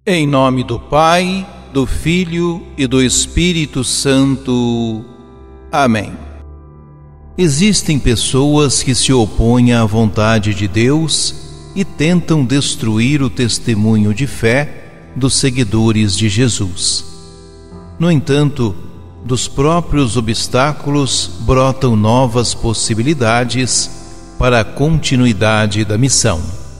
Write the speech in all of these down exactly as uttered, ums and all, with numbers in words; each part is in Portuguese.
Em nome do Pai, do Filho e do Espírito Santo. Amém. Existem pessoas que se opõem à vontade de Deus e tentam destruir o testemunho de fé dos seguidores de Jesus. No entanto, dos próprios obstáculos brotam novas possibilidades para a continuidade da missão.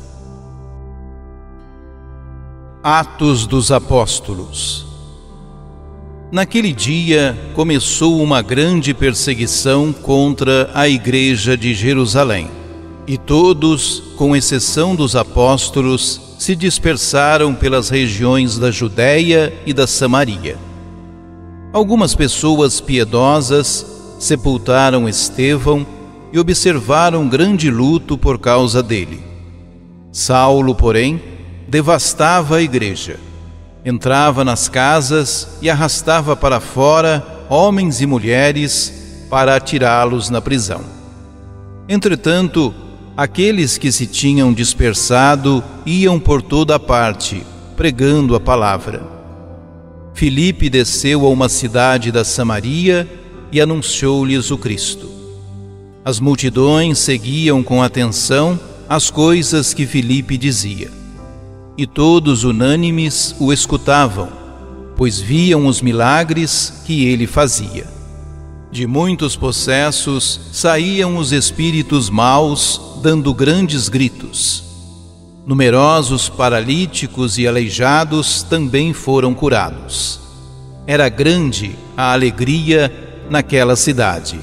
Atos dos Apóstolos. Naquele dia começou uma grande perseguição contra a Igreja de Jerusalém, e todos, com exceção dos apóstolos, se dispersaram pelas regiões da Judéia e da Samaria. Algumas pessoas piedosas sepultaram Estevão e observaram grande luto por causa dele. Saulo, porém, devastava a igreja. Entrava nas casas e arrastava para fora homens e mulheres para atirá-los na prisão. Entretanto, aqueles que se tinham dispersado iam por toda a parte, pregando a palavra. Filipe desceu a uma cidade da Samaria e anunciou-lhes o Cristo. As multidões seguiam com atenção as coisas que Filipe dizia. E todos unânimes o escutavam, pois viam os milagres que ele fazia. De muitos possessos saíam os espíritos maus, dando grandes gritos. Numerosos paralíticos e aleijados também foram curados. Era grande a alegria naquela cidade.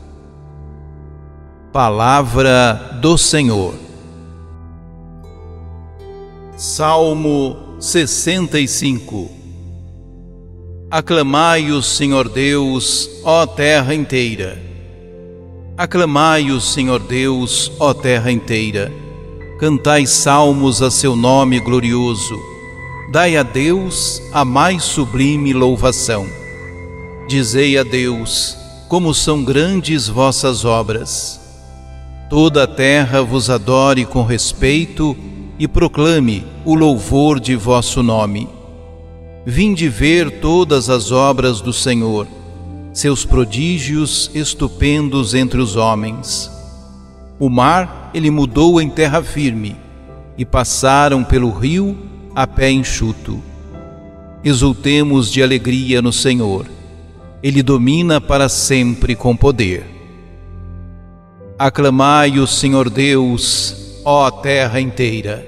Palavra do Senhor. Salmo sessenta e cinco. Aclamai o Senhor Deus, ó terra inteira. Aclamai o Senhor Deus, ó terra inteira. Cantai salmos a seu nome glorioso. Dai a Deus a mais sublime louvação. Dizei a Deus, como são grandes vossas obras. Toda a terra vos adore com respeito e proclame o louvor de vosso nome. Vinde ver todas as obras do Senhor, seus prodígios estupendos entre os homens. O mar ele mudou em terra firme, e passaram pelo rio a pé enxuto. Exultemos de alegria no Senhor, ele domina para sempre com poder. Aclamai o Senhor Deus, ó terra inteira.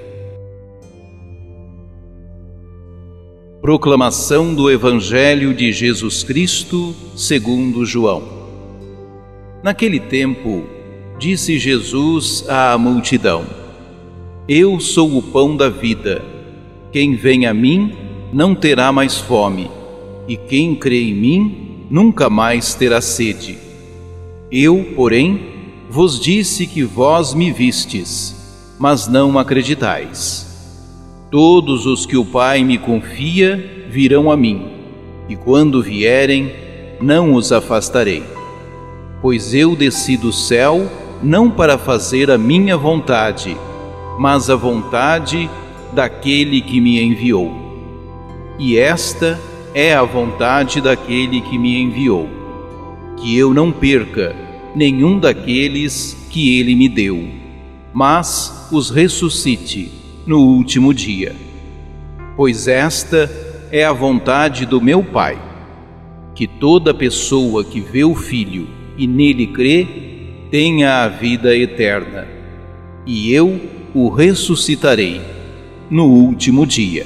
Proclamação do Evangelho de Jesus Cristo segundo João. Naquele tempo, disse Jesus à multidão: Eu sou o pão da vida. Quem vem a mim não terá mais fome, e quem crê em mim nunca mais terá sede. Eu, porém, vos disse que vós me vistes, mas não acreditais. Todos os que o Pai me confia virão a mim, e quando vierem, não os afastarei. Pois eu desci do céu não para fazer a minha vontade, mas a vontade daquele que me enviou. E esta é a vontade daquele que me enviou, que eu não perca nenhum daqueles que ele me deu, mas os ressuscite no último dia. Pois esta é a vontade do meu Pai, que toda pessoa que vê o Filho e nele crê, tenha a vida eterna, e eu o ressuscitarei no último dia.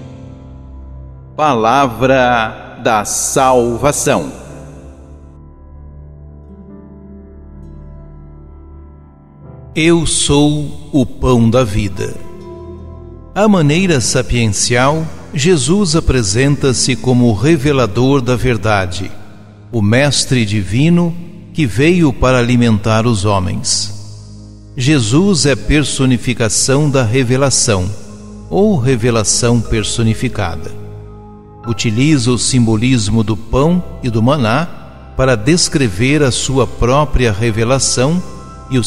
Palavra da salvação. Eu sou o pão da vida. À maneira sapiencial, Jesus apresenta-se como o revelador da verdade, o mestre divino que veio para alimentar os homens. Jesus é personificação da revelação, ou revelação personificada. Utiliza o simbolismo do pão e do maná para descrever a sua própria revelação e o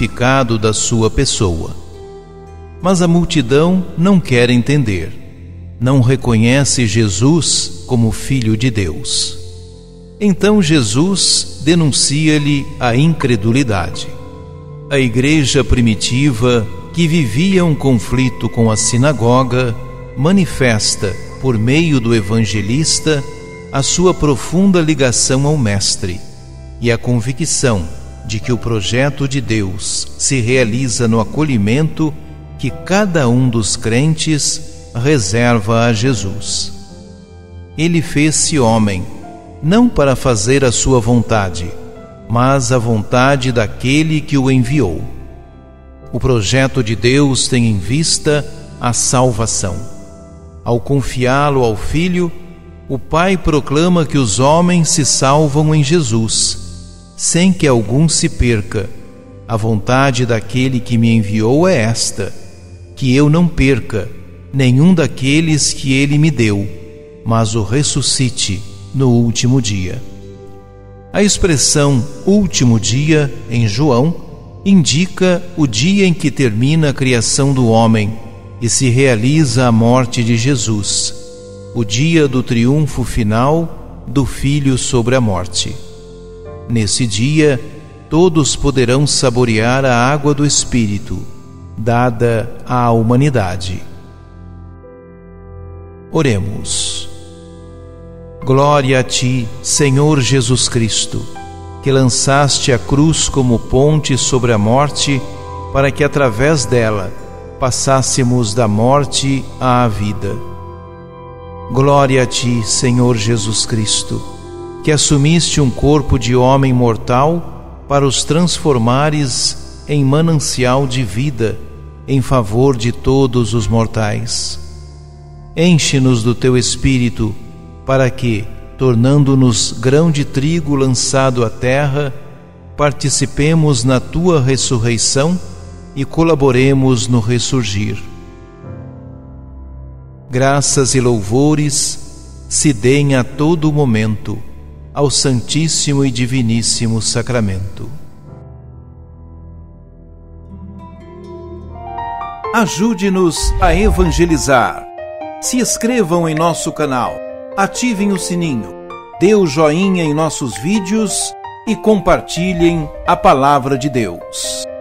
significado da sua pessoa. Mas a multidão não quer entender. não reconhece Jesus como Filho de Deus. Então Jesus denuncia-lhe a incredulidade. A igreja primitiva, que vivia um conflito com a sinagoga, manifesta, por meio do evangelista, a sua profunda ligação ao Mestre e a convicção de que o projeto de Deus se realiza no acolhimento que cada um dos crentes reserva a Jesus. Ele fez-se homem, não para fazer a sua vontade, mas a vontade daquele que o enviou. O projeto de Deus tem em vista a salvação. Ao confiá-lo ao Filho, o Pai proclama que os homens se salvam em Jesus, sem que algum se perca. A vontade daquele que me enviou é esta: que eu não perca nenhum daqueles que ele me deu, mas o ressuscite no último dia. A expressão último dia, em João, indica o dia em que termina a criação do homem e se realiza a morte de Jesus, o dia do triunfo final do Filho sobre a morte. Nesse dia, todos poderão saborear a água do Espírito, dada à humanidade. Oremos. Glória a Ti, Senhor Jesus Cristo, que lançaste a cruz como ponte sobre a morte, para que através dela passássemos da morte à vida. Glória a Ti, Senhor Jesus Cristo, que assumiste um corpo de homem mortal para os transformares em manancial de vida em favor de todos os mortais. Enche-nos do Teu Espírito, para que, tornando-nos grão de trigo lançado à terra, participemos na Tua ressurreição e colaboremos no ressurgir. Graças e louvores se deem a todo momento ao Santíssimo e Diviníssimo Sacramento. Ajude-nos a evangelizar. Se inscrevam em nosso canal, ativem o sininho, dê o joinha em nossos vídeos e compartilhem a palavra de Deus.